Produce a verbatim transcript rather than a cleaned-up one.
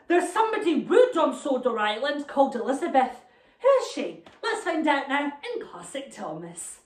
There's somebody rude on Sodor Island called Elizabeth. Who is she? Let's find out now in Classic Thomas.